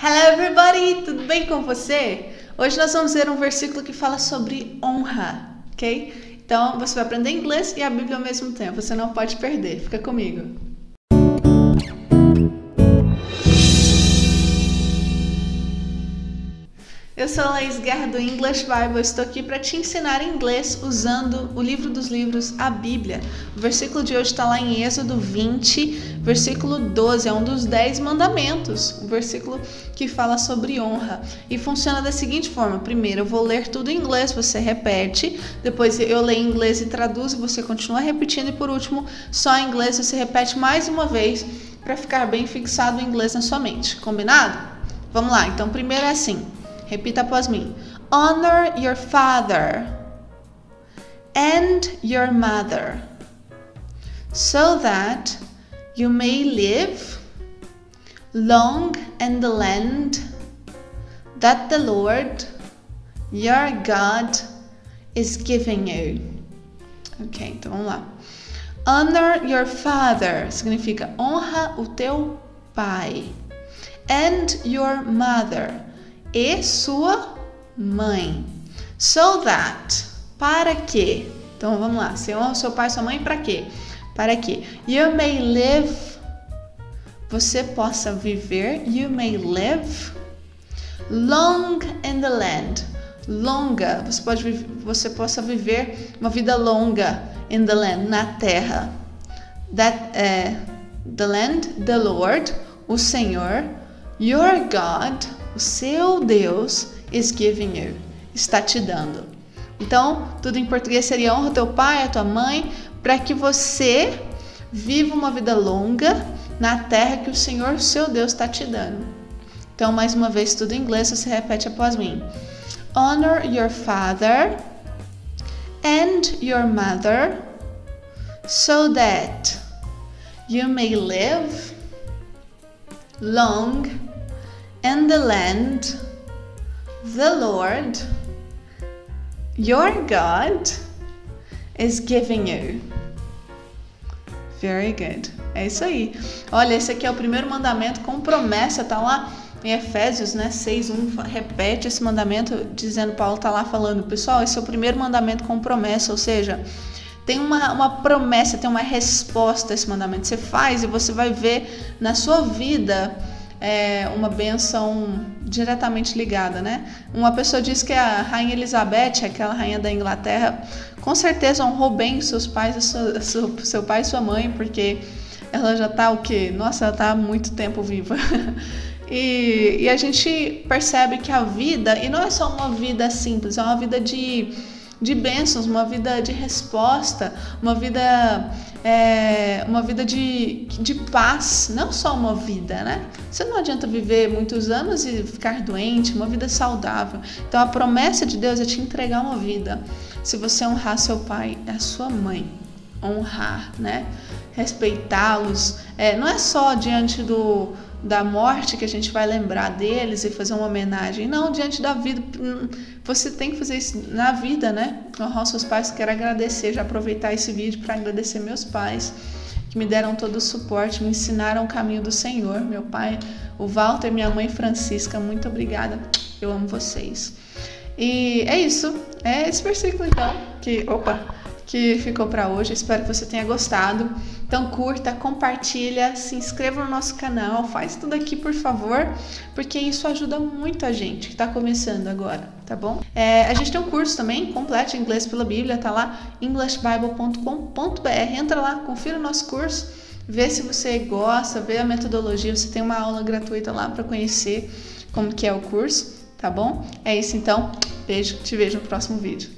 Hello everybody, tudo bem com você? Hoje nós vamos ver um versículo que fala sobre honra, ok? Então você vai aprender inglês e a Bíblia ao mesmo tempo, você não pode perder, fica comigo. Eu sou a Laís Guerra do English Bible, estou aqui para te ensinar inglês usando o livro dos livros, a Bíblia. O versículo de hoje está lá em Êxodo 20, versículo 12, é um dos 10 mandamentos, um versículo que fala sobre honra. E funciona da seguinte forma: primeiro eu vou ler tudo em inglês, você repete, depois eu leio em inglês e traduzo, você continua repetindo e por último, só em inglês você repete mais uma vez para ficar bem fixado o inglês na sua mente, combinado? Vamos lá, então primeiro é assim. Repita após mim. Honor your father and your mother, so that you may live long in the land that the Lord your God is giving you. Ok, então vamos lá. Honor your father significa honra o teu pai, and your mother, e sua mãe. So that, para que? Então vamos lá, você honra o seu pai e sua mãe para quê? Para que you may live, você possa viver, you may live long in the land, longa, você possa viver uma vida longa in the land, na terra. That, the land, the Lord, o Senhor, your God, o seu Deus, is giving you, está te dando. Então, tudo em português seria: honra teu pai, a tua mãe, para que você viva uma vida longa na terra que o Senhor, seu Deus, está te dando. Então, mais uma vez, tudo em inglês, você repete após mim. Honor your father and your mother, so that you may live long in the land the Lord your God is giving you. Very good. É isso aí. Olha, esse aqui é o primeiro mandamento com promessa, tá lá em Efésios, né, 6:1, repete esse mandamento, dizendo, Paulo tá lá falando, pessoal, esse é o primeiro mandamento com promessa, ou seja, tem uma promessa, tem uma resposta a esse mandamento. Você faz e você vai ver na sua vida uma bênção diretamente ligada, né? Uma pessoa diz que a Rainha Elizabeth, aquela rainha da Inglaterra, com certeza honrou bem seus pais, seu pai e sua mãe, porque ela já tá o quê? Nossa, ela tá há muito tempo viva. E a gente percebe que a vida, e não é só uma vida simples, é uma vida de bênçãos, uma vida de resposta, uma vida de paz, não só uma vida, né? Você não adianta viver muitos anos e ficar doente, uma vida saudável. Então a promessa de Deus é te entregar uma vida, se você honrar seu pai e a sua mãe, honrar, né? Respeitá-los, não é só diante da morte que a gente vai lembrar deles e fazer uma homenagem. Não, diante da vida, você tem que fazer isso na vida, né? Honrar os seus pais. Quero agradecer, já aproveitar esse vídeo para agradecer meus pais, que me deram todo o suporte, me ensinaram o caminho do Senhor. Meu pai, o Walter, minha mãe Francisca, muito obrigada, eu amo vocês. E é isso, é esse versículo então, que ficou para hoje. Espero que você tenha gostado. Então curta, compartilha, se inscreva no nosso canal, faz tudo aqui por favor, porque isso ajuda muito a gente que está começando agora, tá bom? A gente tem um curso também completo de inglês pela Bíblia, tá lá, englishbible.com.br, entra lá, confira o nosso curso, vê se você gosta, vê a metodologia, você tem uma aula gratuita lá para conhecer como que é o curso, tá bom? É isso então, beijo, te vejo no próximo vídeo.